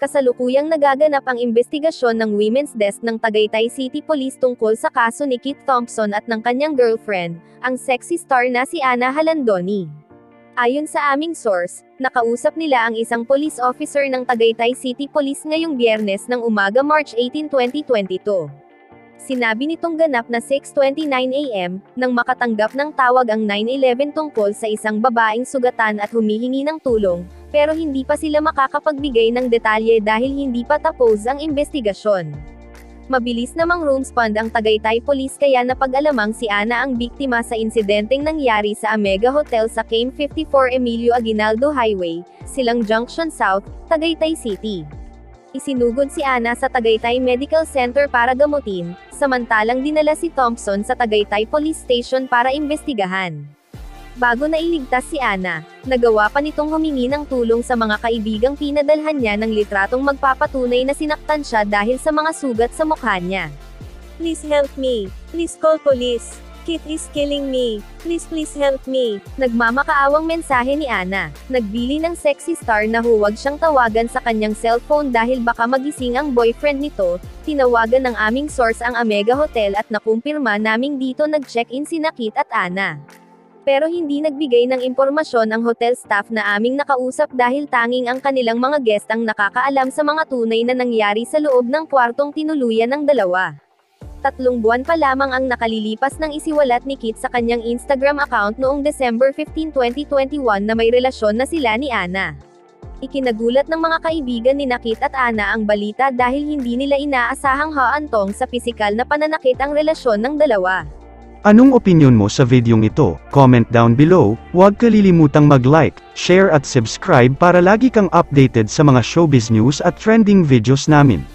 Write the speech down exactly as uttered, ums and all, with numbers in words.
Kasalukuyang nagaganap ang investigasyon ng Women's Desk ng Tagaytay City Police tungkol sa kaso ni Kit Thompson at ng kanyang girlfriend, ang sexy star na si Ana Halandoni. Ayon sa aming source, nakausap nila ang isang police officer ng Tagaytay City Police ngayong Biyernes ng umaga March eighteen, twenty twenty-two. Sinabi nitong ganap na six twenty-nine a m, nang makatanggap ng tawag ang nine eleven tungkol sa isang babaeng sugatan at humihingi ng tulong, pero hindi pa sila makakapagbigay ng detalye dahil hindi pa tapos ang investigasyon. Mabilis namang respond ang Tagaytay Police kaya napag-alamang si Ana ang biktima sa insidenteng nangyari sa Amega Hotel sa K M fifty-four Emilio Aguinaldo Highway, Silang Junction South, Tagaytay City. Isinugod si Ana sa Tagaytay Medical Center para gamutin, samantalang dinala si Thompson sa Tagaytay Police Station para imbestigahan. Bago na iligtas si Ana, nagawa pa nitong humingi ng tulong sa mga kaibigang pinadalhan niya ng litratong magpapatunay na sinaktan siya dahil sa mga sugat sa mukha niya. "Please help me. Please call police. Kit is killing me. Please please help me." Nagmamakaawang mensahe ni Ana. Nagbili ng sexy star na huwag siyang tawagan sa kanyang cellphone dahil baka magising ang boyfriend nito. Tinawagan ng aming source ang Amega Hotel at nakumpirma naming dito nag-check-in sina Kit at Ana. Pero hindi nagbigay ng impormasyon ang hotel staff na aming nakausap dahil tanging ang kanilang mga guest ang nakakaalam sa mga tunay na nangyari sa loob ng kwartong tinuluyan ng dalawa. Tatlong buwan pa lamang ang nakalilipas nang isiwalat ni Kit sa kanyang Instagram account noong December fifteenth, twenty twenty-one na may relasyon na sila ni Ana. Ikinagulat ng mga kaibigan ni Kit at Ana ang balita dahil hindi nila inaasahang haantong sa pisikal na pananakit ang relasyon ng dalawa. Anong opinyon mo sa videong ito? Comment down below, huwag kalilimutang mag-like, share at subscribe para lagi kang updated sa mga showbiz news at trending videos namin.